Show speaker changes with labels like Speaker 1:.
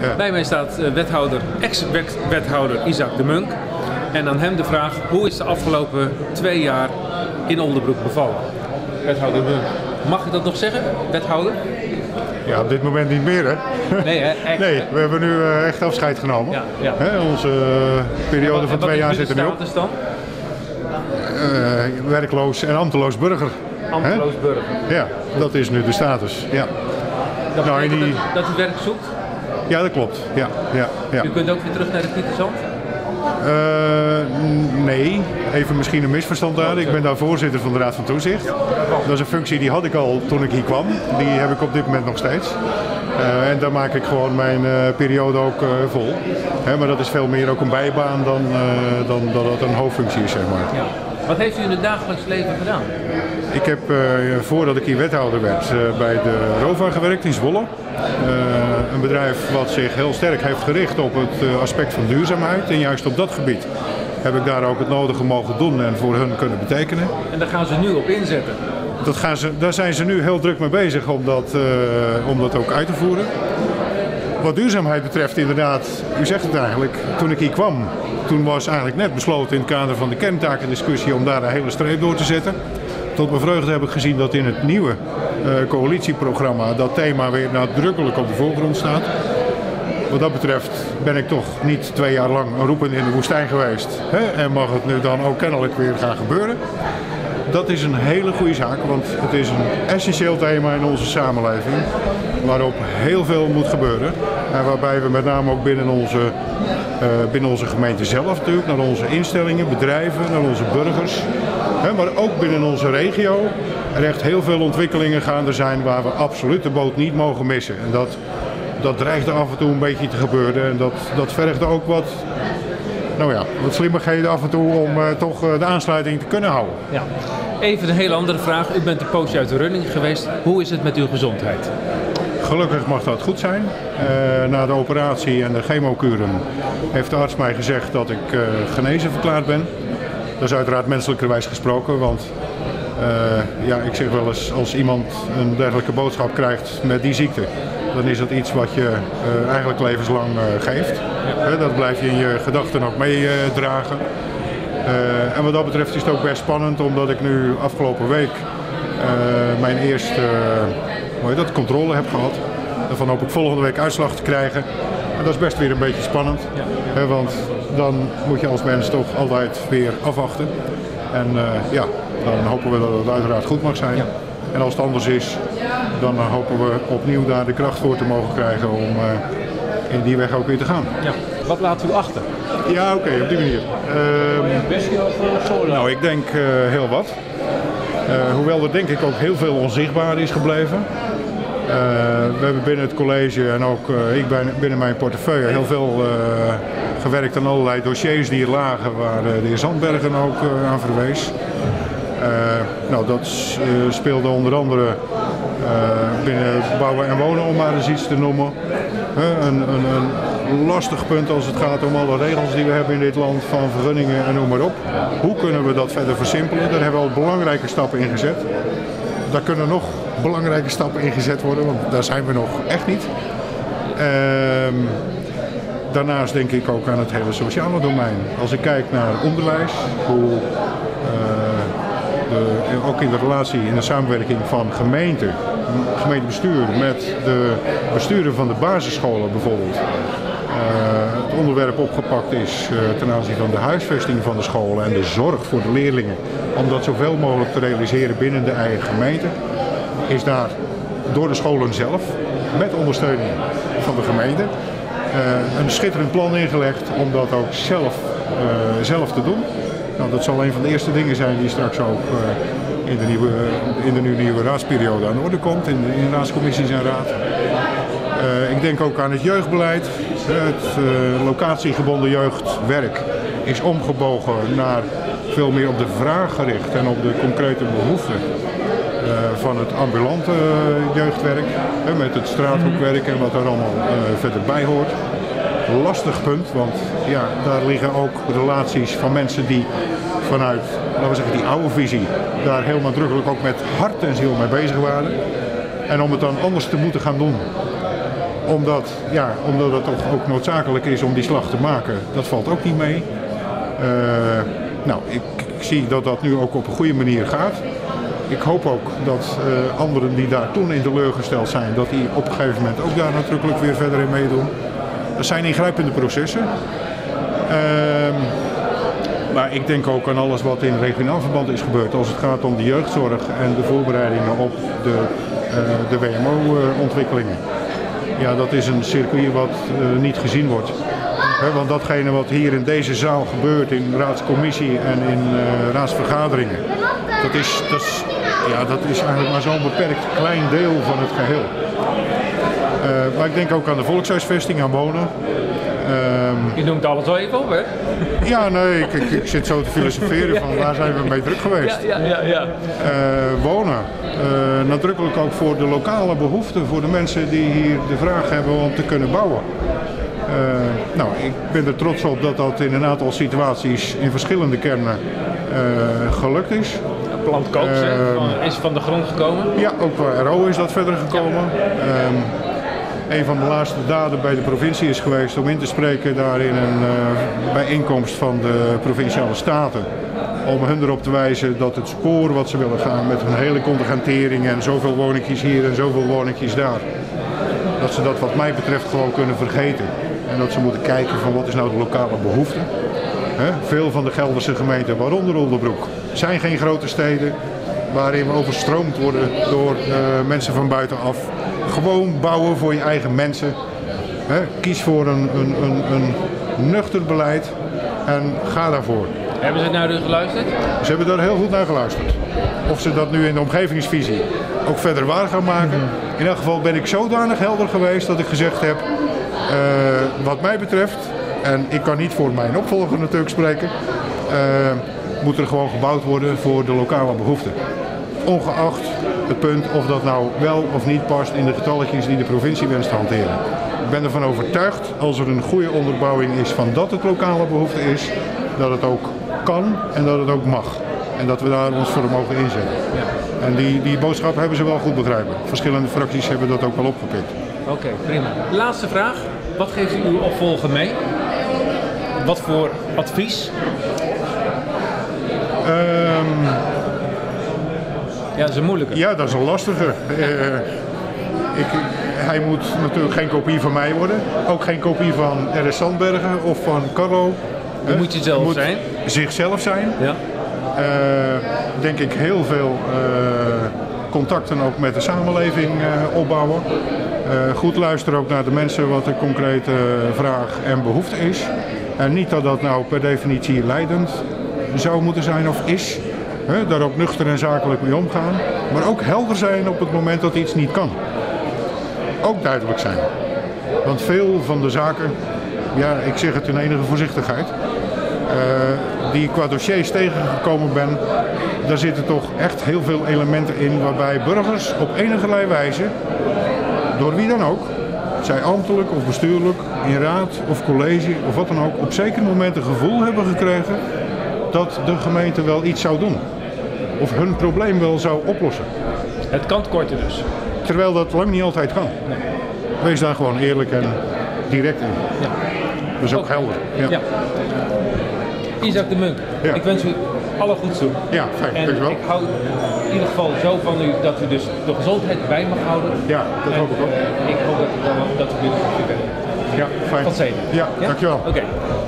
Speaker 1: Bij mij staat ex-wethouder Isaac de Munk. En aan hem de vraag, hoe is de afgelopen 2 jaar in Oldebroek bevallen? Wethouder de Munk. Mag ik dat nog zeggen, wethouder?
Speaker 2: Ja, op dit moment niet meer, hè?
Speaker 1: Nee, hè? Echt,
Speaker 2: nee, we hebben nu echt afscheid genomen.
Speaker 1: Ja.
Speaker 2: Onze periode van 2 jaar zit er nu op.
Speaker 1: Wat is de status dan?
Speaker 2: Werkloos en ambteloos burger.
Speaker 1: Ambteloos burger.
Speaker 2: Ja, dat is nu de status. Ja.
Speaker 1: Dat u werk zoekt?
Speaker 2: Ja, dat klopt. Ja.
Speaker 1: U kunt ook weer terug naar de Pieterzand?
Speaker 2: Nee, even misschien een misverstand daar. Ik ben daar voorzitter van de Raad van Toezicht. Dat is een functie die had ik al toen ik hier kwam. Die heb ik op dit moment nog steeds. En daar maak ik gewoon mijn periode ook vol. Maar dat is veel meer ook een bijbaan dan dat het een hoofdfunctie is, zeg maar.
Speaker 1: Ja. Wat heeft u in het dagelijks leven gedaan?
Speaker 2: Ik heb voordat ik hier wethouder werd bij de ROVA gewerkt in Zwolle. Een bedrijf wat zich heel sterk heeft gericht op het aspect van duurzaamheid. En juist op dat gebied heb ik daar ook het nodige mogen doen en voor hun kunnen betekenen.
Speaker 1: En daar gaan ze nu op inzetten?
Speaker 2: Daar zijn ze nu heel druk mee bezig om dat ook uit te voeren. Wat duurzaamheid betreft inderdaad, u zegt het eigenlijk, toen ik hier kwam, toen was eigenlijk net besloten in het kader van de kerntakendiscussie om daar een hele streep door te zetten. Tot mijn vreugde heb ik gezien dat in het nieuwe coalitieprogramma dat thema weer nadrukkelijk op de voorgrond staat. Wat dat betreft ben ik toch niet 2 jaar lang een roepen in de woestijn geweest. En mag het nu dan ook kennelijk weer gaan gebeuren. Dat is een hele goede zaak, want het is een essentieel thema in onze samenleving. Waarop heel veel moet gebeuren. En waarbij we met name ook binnen onze gemeente zelf natuurlijk, naar onze instellingen, bedrijven, naar onze burgers. Maar ook binnen onze regio er echt heel veel ontwikkelingen gaande zijn waar we absoluut de boot niet mogen missen. En dat dreigt er af en toe een beetje te gebeuren. En dat vergt ook wat slimmigheden af en toe om toch de aansluiting te kunnen houden.
Speaker 1: Ja. Even een heel andere vraag. U bent een poosje uit de running geweest. Hoe is het met uw gezondheid?
Speaker 2: Gelukkig mag dat goed zijn. Na de operatie en de chemokuren heeft de arts mij gezegd dat ik genezen verklaard ben. Dat is uiteraard menselijkerwijs gesproken, want ik zeg wel eens, als iemand een dergelijke boodschap krijgt met die ziekte, dan is dat iets wat je eigenlijk levenslang geeft. Dat blijf je in je gedachten ook meedragen. En wat dat betreft is het ook best spannend, omdat ik nu afgelopen week mijn eerste controle heb gehad. Daarvan hoop ik volgende week uitslag te krijgen. En dat is best weer een beetje spannend, want dan moet je als mens toch altijd weer afwachten. En dan hopen we dat het uiteraard goed mag zijn. Ja. En als het anders is, dan hopen we opnieuw daar de kracht voor te mogen krijgen om in die weg ook weer te gaan.
Speaker 1: Ja. Wat laat u achter?
Speaker 2: Ja, oké, op die manier. Nou, ik denk heel wat. Hoewel er denk ik ook heel veel onzichtbaar is gebleven. We hebben binnen het college en ook ik binnen mijn portefeuille heel veel gewerkt aan allerlei dossiers die er lagen waar de heer Zandbergen ook aan verwees. Dat speelde onder andere binnen bouwen en wonen, om maar eens iets te noemen. Een lastig punt als het gaat om alle regels die we hebben in dit land, van vergunningen en noem maar op. Hoe kunnen we dat verder versimpelen? Daar hebben we al belangrijke stappen in gezet. Daar kunnen nog belangrijke stappen in gezet worden, want daar zijn we nog echt niet. Daarnaast denk ik ook aan het hele sociale domein. Als ik kijk naar onderwijs, hoe ook in de relatie, in de samenwerking van gemeentebestuur met de besturen van de basisscholen bijvoorbeeld, het onderwerp opgepakt is ten aanzien van de huisvesting van de scholen en de zorg voor de leerlingen, om dat zoveel mogelijk te realiseren binnen de eigen gemeente, is daar door de scholen zelf, met ondersteuning van de gemeente, een schitterend plan ingelegd om dat ook zelf te doen. Nou, dat zal een van de eerste dingen zijn die straks ook in de nieuwe raadsperiode aan de orde komt, in raadscommissies en raad. Ik denk ook aan het jeugdbeleid. Het locatiegebonden jeugdwerk is omgebogen naar veel meer op de vraag gericht en op de concrete behoeften van het ambulante jeugdwerk, met het straathoekwerk en wat daar allemaal verder bij hoort. Lastig punt, want ja, daar liggen ook relaties van mensen die vanuit, laten we zeggen, die oude visie daar heel nadrukkelijk ook met hart en ziel mee bezig waren. En om het dan anders te moeten gaan doen, omdat het toch ook noodzakelijk is om die slag te maken, dat valt ook niet mee. Ik zie dat dat nu ook op een goede manier gaat. Ik hoop ook dat anderen die daar toen in teleurgesteld zijn, dat die op een gegeven moment ook daar natuurlijk weer verder in meedoen. Dat zijn ingrijpende processen. Maar ik denk ook aan alles wat in regionaal verband is gebeurd als het gaat om de jeugdzorg en de voorbereidingen op de WMO-ontwikkelingen. Ja, dat is een circuit wat niet gezien wordt. Want datgene wat hier in deze zaal gebeurt, in raadscommissie en in raadsvergaderingen, dat is eigenlijk maar zo'n beperkt klein deel van het geheel. Maar ik denk ook aan de volkshuisvesting, aan wonen.
Speaker 1: Je noemt alles wel even op, hè?
Speaker 2: Ja, nee, ik zit zo te filosoferen van waar zijn we mee druk geweest.
Speaker 1: Ja.
Speaker 2: Wonen. Nadrukkelijk ook voor de lokale behoeften, voor de mensen die hier de vraag hebben om te kunnen bouwen. Ik ben er trots op dat dat in een aantal situaties in verschillende kernen gelukt is.
Speaker 1: Plantkoop is van de grond gekomen?
Speaker 2: Ja, ook qua RO is dat verder gekomen. Een van de laatste daden bij de provincie is geweest om in te spreken daar in een bijeenkomst van de Provinciale Staten. Om hun erop te wijzen dat het spoor wat ze willen gaan met een hele contingentering en zoveel woningjes hier en zoveel woningjes daar. Dat ze dat wat mij betreft gewoon kunnen vergeten. En dat ze moeten kijken van wat is nou de lokale behoefte. Veel van de Gelderse gemeenten, waaronder Oldebroek, zijn geen grote steden waarin we overstroomd worden door mensen van buitenaf. Gewoon bouwen voor je eigen mensen. Kies voor een nuchter beleid en ga daarvoor.
Speaker 1: Hebben ze naar u geluisterd?
Speaker 2: Ze hebben daar heel goed naar geluisterd. Of ze dat nu in de omgevingsvisie ook verder waar gaan maken. In elk geval ben ik zodanig helder geweest dat ik gezegd heb, wat mij betreft, en ik kan niet voor mijn opvolger natuurlijk spreken, moet er gewoon gebouwd worden voor de lokale behoeften. Ongeacht het punt of dat nou wel of niet past in de getalletjes die de provincie wenst te hanteren. Ik ben ervan overtuigd, als er een goede onderbouwing is van dat het lokale behoefte is, dat het ook kan en dat het ook mag. En dat we daar ons voor mogen inzetten. Ja. En die boodschap hebben ze wel goed begrepen. Verschillende fracties hebben dat ook wel opgepikt.
Speaker 1: Oké, prima. Laatste vraag. Wat geeft u uw opvolger mee? Wat voor advies? Ja, dat is een moeilijke.
Speaker 2: Ja, dat is een lastige. Hij moet natuurlijk geen kopie van mij worden. Ook geen kopie van R.S. Sandbergen of van Carlo.
Speaker 1: Hoe moet je zelf zijn?
Speaker 2: Zichzelf zijn.
Speaker 1: Ja.
Speaker 2: Denk ik heel veel contacten ook met de samenleving opbouwen. Goed luisteren ook naar de mensen wat de concrete vraag en behoefte is. En niet dat dat nou per definitie leidend zou moeten zijn of is. Daar ook nuchter en zakelijk mee omgaan. Maar ook helder zijn op het moment dat iets niet kan. Ook duidelijk zijn. Want veel van de zaken, ja, ik zeg het in enige voorzichtigheid, die ik qua dossiers tegengekomen ben, daar zitten toch echt heel veel elementen in waarbij burgers op enige wijze, door wie dan ook, zij ambtelijk of bestuurlijk, in raad of college of wat dan ook, op zeker moment een gevoel hebben gekregen dat de gemeente wel iets zou doen. Of hun probleem wel zou oplossen.
Speaker 1: Het kan korter dus.
Speaker 2: Terwijl dat lang niet altijd kan.
Speaker 1: Nee.
Speaker 2: Wees daar gewoon eerlijk en direct in.
Speaker 1: Ja.
Speaker 2: Dat is ook helder. Ja.
Speaker 1: Ja. Isaac de Munk,
Speaker 2: Ja.
Speaker 1: ik wens u alle goeds toe.
Speaker 2: Ja, fijn.
Speaker 1: En
Speaker 2: Dankjewel.
Speaker 1: ik hou in ieder geval zo van u dat u dus de gezondheid bij mag houden.
Speaker 2: Ja, dat hoop ik ook.
Speaker 1: Ik hoop dat u binnenkort weer bent.
Speaker 2: Ja, fijn.
Speaker 1: Tot zegen.
Speaker 2: Ja, dankjewel.
Speaker 1: Oké.